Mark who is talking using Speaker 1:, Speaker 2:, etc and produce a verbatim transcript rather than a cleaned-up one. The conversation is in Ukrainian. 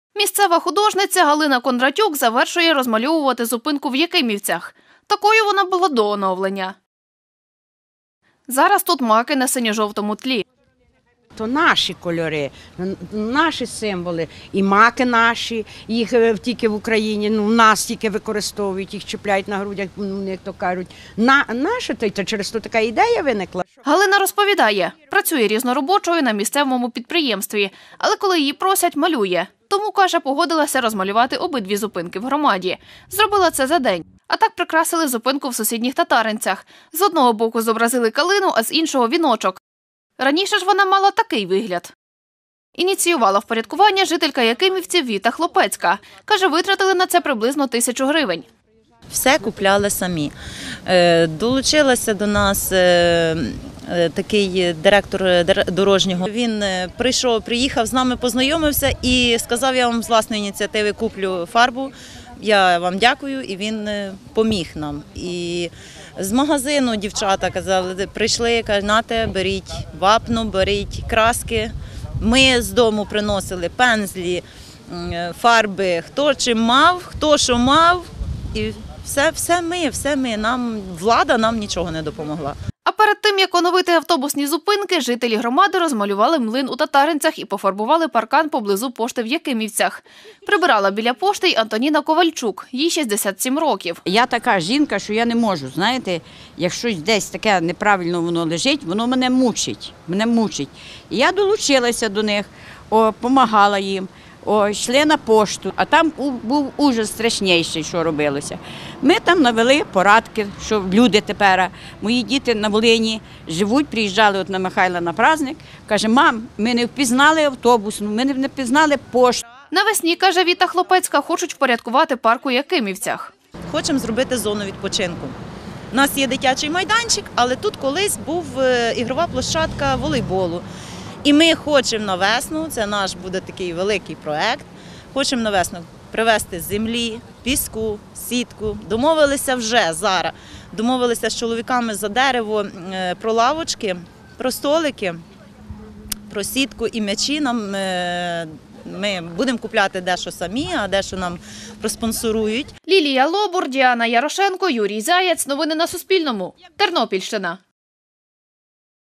Speaker 1: Місцева художниця Галина Кондратюк завершує розмальовувати зупинку в Якимівцях. Такою вона була до оновлення. Зараз тут маки на синьо-жовтому тлі.
Speaker 2: То наші кольори, наші символи, і маки наші, їх тільки в Україні, ну, в нас тільки використовують, їх чіпляють на грудях, як то кажуть. На, наше, то через то така ідея виникла.
Speaker 1: Галина розповідає, працює різноробочою на місцевому підприємстві, але коли її просять, малює. Тому, каже, погодилася розмалювати обидві зупинки в громаді. Зробила це за день. А так прикрасили зупинку в сусідніх Татаринцях. З одного боку зобразили калину, а з іншого – віночок. Раніше ж вона мала такий вигляд. Ініціювала впорядкування жителька Якимівців Віта Хлопецька. Каже, витратили на це приблизно тисячу гривень.
Speaker 3: Все купляли самі. Долучилася до нас такий директор дорожнього. Він прийшов, приїхав, з нами познайомився і сказав, я вам з власної ініціативи куплю фарбу. Я вам дякую, і він поміг нам. І з магазину дівчата казали, прийшли, кажуть, нате, беріть вапно, беріть краски. Ми з дому приносили пензлі, фарби, хто чим мав, хто що мав. І все, все ми, все ми. Нам, влада нам нічого не допомогла.
Speaker 1: А перед тим, як оновити автобусні зупинки, жителі громади розмалювали млин у Татаринцях і пофарбували паркан поблизу пошти в Якимівцях. Прибирала біля пошти й Антоніна Ковальчук, їй шістдесят сім років.
Speaker 4: Я така жінка, що я не можу, знаєте, якщо десь таке неправильно воно лежить, воно мене мучить, мене мучить. І я долучилася до них, допомагала їм. О, йшли на пошту, а там був ужас страшніший, що робилося. Ми там навели порадки, що люди тепер, мої діти на Волині живуть, приїжджали от на Михайла на праздник. Каже, мам, ми не впізнали автобус, ми не впізнали пошту.
Speaker 1: Навесні, каже Віта Хлопецька, хочуть впорядкувати парк у Якимівцях.
Speaker 3: Хочемо зробити зону відпочинку. У нас є дитячий майданчик, але тут колись був ігрова площадка волейболу. І ми хочемо на весну, це наш буде такий великий проєкт, хочемо на весну привезти землі, піску, сітку. Домовилися вже зараз, домовилися з чоловіками за дерево про лавочки, про столики, про сітку і м'ячі. Нам, ми будемо купляти дещо самі, а дещо нам проспонсорують.
Speaker 1: Лілія Лобур, Діана Ярошенко, Юрій Заєць. Новини на Суспільному. Тернопільщина.